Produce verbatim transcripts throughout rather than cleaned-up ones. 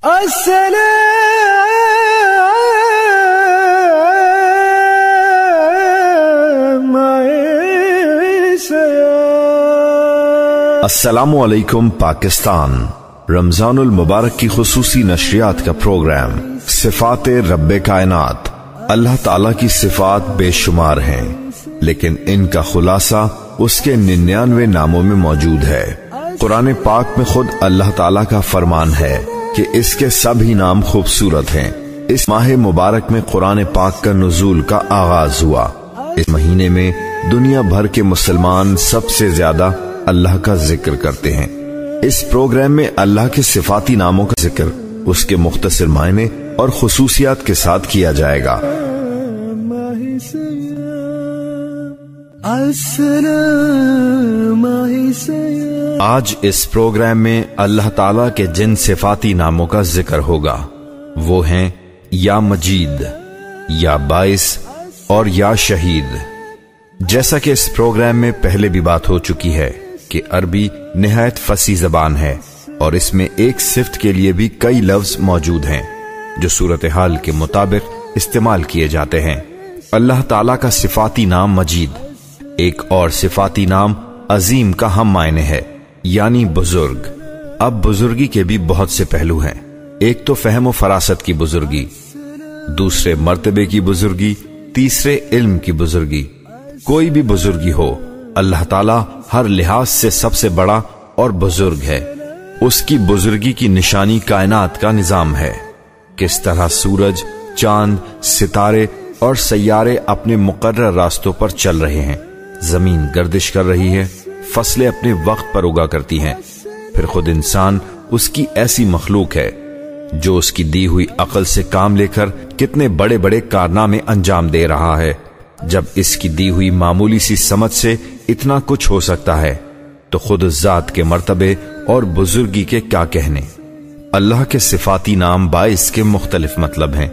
السلام علیکم پاکستان۔ رمضان المبارک کی خصوصی نشریات کا پروگرام صفات رب کائنات۔ اللہ تعالیٰ کی صفات بے شمار ہیں، لیکن ان کا خلاصہ اس کے ننانوے ناموں میں موجود ہے۔ قرآن پاک میں خود اللہ تعالیٰ کا فرمان ہے کہ اس کے سب ہی نام خوبصورت ہیں۔ اس ماہ مبارک میں قرآن پاک کا نزول کا آغاز ہوا۔ اس مہینے میں دنیا بھر کے مسلمان سب سے زیادہ اللہ کا ذکر کرتے ہیں۔ اس پروگرام میں اللہ کے صفاتی ناموں کا ذکر اس کے مختصر معنی اور خصوصیات کے ساتھ کیا جائے گا۔ آج اس پروگرام میں اللہ تعالیٰ کے جن صفاتی ناموں کا ذکر ہوگا وہ ہیں یا مجید، یا باعث اور یا شہید۔ جیسا کہ اس پروگرام میں پہلے بھی بات ہو چکی ہے کہ عربی نہایت فصیح زبان ہے اور اس میں ایک صفت کے لیے بھی کئی لفظ موجود ہیں جو صورتحال کے مطابق استعمال کیے جاتے ہیں۔ اللہ تعالیٰ کا صفاتی نام مجید، ایک اور صفاتی نام عظیم کا ہم معنی ہے، یعنی بزرگ۔ اب بزرگی کے بھی بہت سے پہلو ہیں۔ ایک تو فہم و فراست کی بزرگی، دوسرے مرتبے کی بزرگی، تیسرے علم کی بزرگی۔ کوئی بھی بزرگی ہو، اللہ تعالیٰ ہر لحاظ سے سب سے بڑا اور بزرگ ہے۔ اس کی بزرگی کی نشانی کائنات کا نظام ہے، کس طرح سورج، چاند، ستارے اور سیارے اپنے مقرر راستوں پر چل رہے ہیں، زمین گردش کر رہی ہے، فصلیں اپنے وقت پر اگا کرتی ہیں۔ پھر خود انسان اس کی ایسی مخلوق ہے جو اس کی دی ہوئی عقل سے کام لے کر کتنے بڑے بڑے کارنامے انجام دے رہا ہے۔ جب اس کی دی ہوئی معمولی سی سمجھ سے اتنا کچھ ہو سکتا ہے تو خود ذات کے مرتبے اور بزرگی کے کیا کہنے۔ اللہ کے صفاتی نام باعث کے مختلف مطلب ہیں۔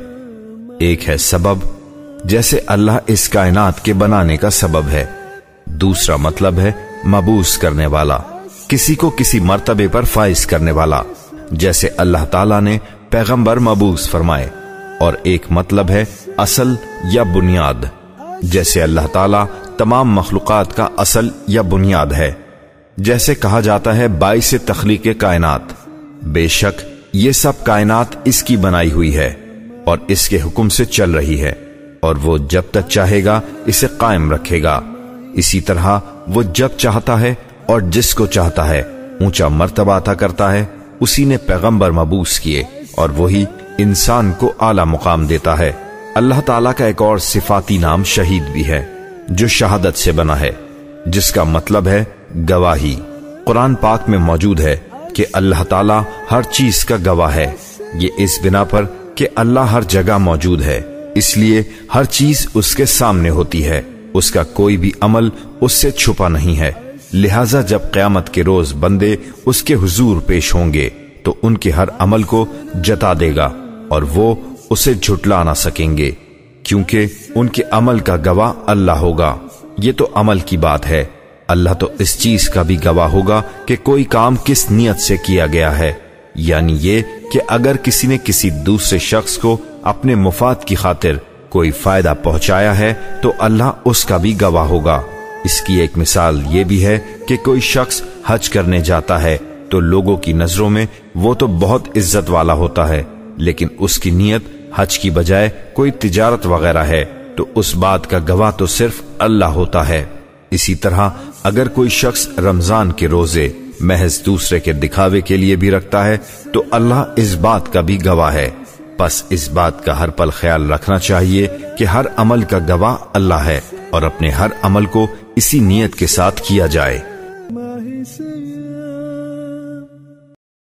ایک ہے سبب، جیسے اللہ اس کائنات کے بنانے کا سبب ہے۔ دوسرا مطلب ہے مبعوث کرنے والا، کسی کو کسی مرتبے پر فائز کرنے والا، جیسے اللہ تعالیٰ نے پیغمبر مبعوث فرمائے۔ اور ایک مطلب ہے اصل یا بنیاد، جیسے اللہ تعالیٰ تمام مخلوقات کا اصل یا بنیاد ہے۔ جیسے کہا جاتا ہے باعث تخلیق کائنات، بے شک یہ سب کائنات اس کی بنائی ہوئی ہے اور اس کے حکم سے چل رہی ہے، اور وہ جب تک چاہے گا اسے قائم رکھے گا۔ اسی طرح وہ جب چاہتا ہے اور جس کو چاہتا ہے اونچا مرتبہ عطا کرتا ہے۔ اسی نے پیغمبر مبعوث کیے اور وہی انسان کو اعلیٰ مقام دیتا ہے۔ اللہ تعالیٰ کا ایک اور صفاتی نام شہید بھی ہے، جو شہادت سے بنا ہے، جس کا مطلب ہے گواہی۔ قرآن پاک میں موجود ہے کہ اللہ تعالیٰ ہر چیز کا گواہ ہے۔ یہ اس بنا پر کہ اللہ ہر جگہ موجود ہے، اس لیے ہر چیز اس کے سامنے ہوتی ہے، اس کا کوئی بھی عمل اس سے چھپا نہیں ہے۔ لہٰذا جب قیامت کے روز بندے اس کے حضور پیش ہوں گے تو ان کے ہر عمل کو جتا دے گا اور وہ اسے جھٹلا نہ سکیں گے، کیونکہ ان کے عمل کا گواہ اللہ ہوگا۔ یہ تو عمل کی بات ہے، اللہ تو اس چیز کا بھی گواہ ہوگا کہ کوئی کام کس نیت سے کیا گیا ہے، یعنی یہ کہ اگر کسی نے کسی دوسرے شخص کو اپنے مفاد کی خاطر کوئی فائدہ پہنچایا ہے تو اللہ اس کا بھی گواہ ہوگا۔ اس کی ایک مثال یہ بھی ہے کہ کوئی شخص حج کرنے جاتا ہے تو لوگوں کی نظروں میں وہ تو بہت عزت والا ہوتا ہے، لیکن اس کی نیت حج کی بجائے کوئی تجارت وغیرہ ہے تو اس بات کا گواہ تو صرف اللہ ہوتا ہے۔ اسی طرح اگر کوئی شخص رمضان کے روزے محض دوسرے کے دکھاوے کے لیے بھی رکھتا ہے تو اللہ اس بات کا بھی گواہ ہے۔ پس اس بات کا ہر پل خیال رکھنا چاہیے کہ ہر عمل کا گواہ اللہ ہے اور اپنے ہر عمل کو اسی نیت کے ساتھ کیا جائے۔